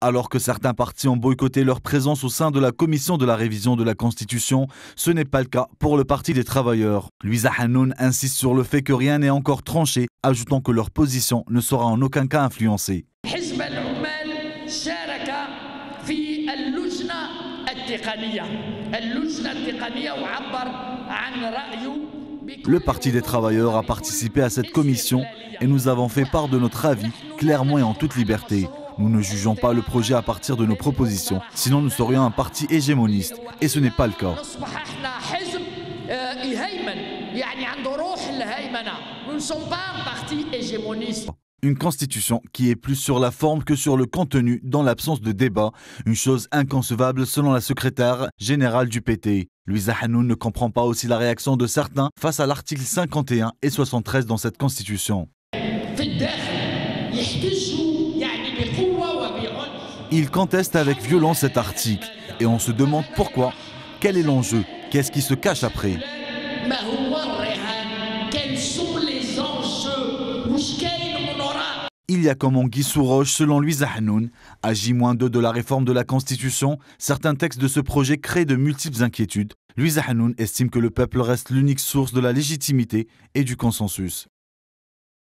Alors que certains partis ont boycotté leur présence au sein de la commission de la révision de la Constitution, ce n'est pas le cas pour le Parti des travailleurs. Louisa Hanoun insiste sur le fait que rien n'est encore tranché, ajoutant que leur position ne sera en aucun cas influencée. Le Parti des travailleurs a participé à cette commission et nous avons fait part de notre avis clairement et en toute liberté. Nous ne jugeons pas le projet à partir de nos propositions, sinon nous serions un parti hégémoniste, et ce n'est pas le cas. Nous ne sommes pas un parti hégémoniste. Une constitution qui est plus sur la forme que sur le contenu dans l'absence de débat, une chose inconcevable selon la secrétaire générale du PT. Louisa Hanoun ne comprend pas aussi la réaction de certains face à l'article 51 et 73 dans cette constitution. Ils contestent avec violence cet article et on se demande pourquoi. Quel est l'enjeu? Qu'est-ce qui se cache après? Quels sont les enjeux? Il y a comme anguille sous roche, selon Louisa Hanoun, à J-2 de la réforme de la Constitution, certains textes de ce projet créent de multiples inquiétudes. Louisa Hanoun estime que le peuple reste l'unique source de la légitimité et du consensus.